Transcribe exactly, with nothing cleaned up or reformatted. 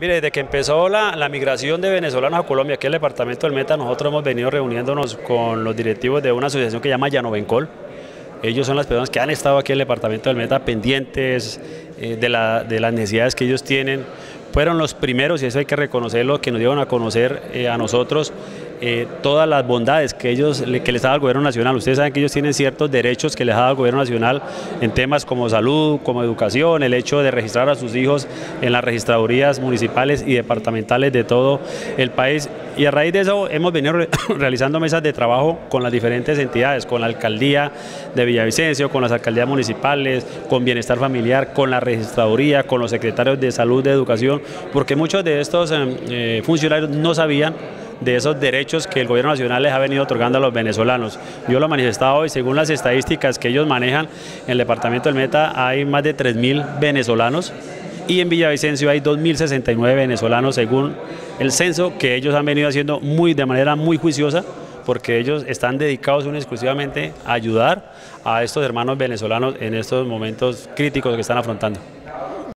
Mire, desde que empezó la, la migración de venezolanos a Colombia, aquí en el departamento del Meta, nosotros hemos venido reuniéndonos con los directivos de una asociación que se llama Llanovencol. Ellos son las personas que han estado aquí en el departamento del Meta pendientes eh, de, la, de las necesidades que ellos tienen. Fueron los primeros, y eso hay que reconocerlo, que nos dieron a conocer eh, a nosotros eh, todas las bondades que ellos que les da el gobierno nacional. Ustedes saben que ellos tienen ciertos derechos que les da el gobierno nacional en temas como salud, como educación, el hecho de registrar a sus hijos en las registradurías municipales y departamentales de todo el país. Y a raíz de eso hemos venido re realizando mesas de trabajo con las diferentes entidades, con la alcaldía de Villavicencio, con las alcaldías municipales, con Bienestar Familiar, con la registraduría, con los secretarios de salud, de educación, porque muchos de estos eh, funcionarios no sabían de esos derechos que el gobierno nacional les ha venido otorgando a los venezolanos. Yo lo he manifestado hoy, según las estadísticas que ellos manejan, en el departamento del Meta hay más de tres mil venezolanos y en Villavicencio hay dos mil sesenta y nueve venezolanos según el censo que ellos han venido haciendo muy, de manera muy juiciosa, porque ellos están dedicados únicamente exclusivamente a ayudar a estos hermanos venezolanos en estos momentos críticos que están afrontando.